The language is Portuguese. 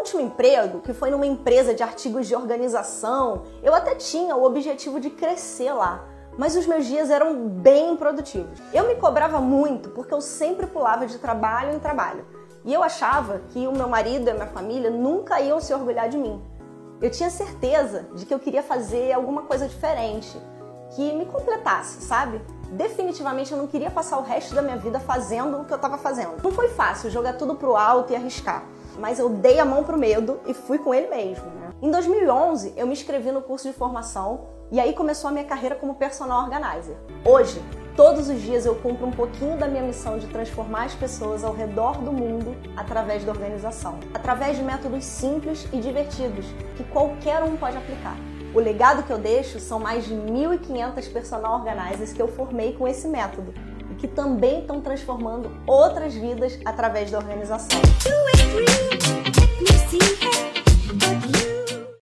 último emprego, que foi numa empresa de artigos de organização, eu até tinha o objetivo de crescer lá, mas os meus dias eram bem improdutivos. Eu me cobrava muito porque eu sempre pulava de trabalho em trabalho. E eu achava que o meu marido e a minha família nunca iam se orgulhar de mim. Eu tinha certeza de que eu queria fazer alguma coisa diferente, que me completasse, sabe? Definitivamente eu não queria passar o resto da minha vida fazendo o que eu estava fazendo. Não foi fácil jogar tudo pro alto e arriscar, mas eu dei a mão pro medo e fui com ele mesmo, né? Em 2011, eu me inscrevi no curso de formação e aí começou a minha carreira como personal organizer. Hoje, todos os dias eu cumpro um pouquinho da minha missão de transformar as pessoas ao redor do mundo através da organização, através de métodos simples e divertidos que qualquer um pode aplicar. O legado que eu deixo são mais de 1.500 personal organizers que eu formei com esse método e que também estão transformando outras vidas através da organização.